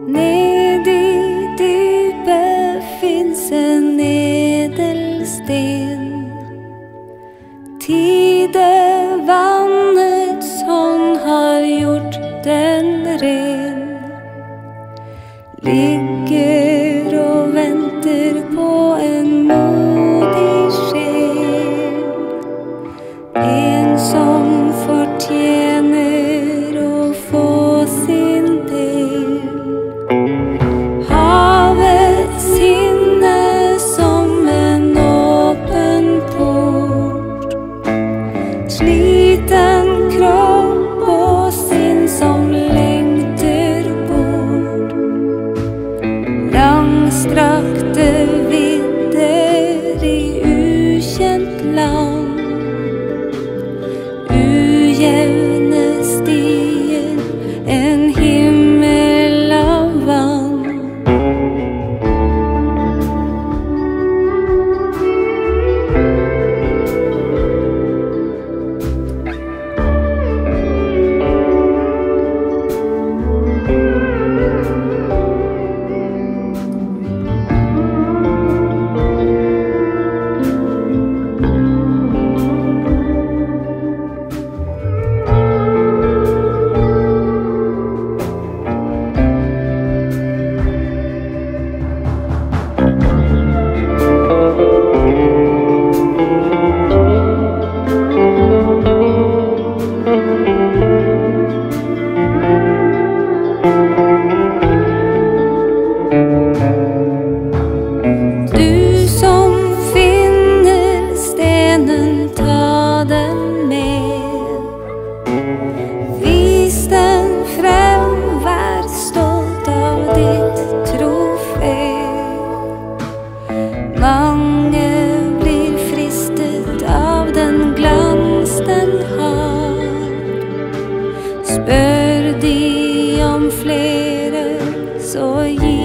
Ned i dypet finns en edelsten. Tidevannets hånd har gjort den ren. Ligger og venter på en modig sjel. En som fortjener å få sin del. Havets sinne som en åpen port. Sliten kropp og sinn som lengter bort. Langstrakte vidder i ukjent land. Ujevne stier, en himmel av vann. Du som finner stenen, ta den med. Vis den frem, vær stolt av ditt trofé. Mange blir fristet av den glans den har. Spør de om flere, så gi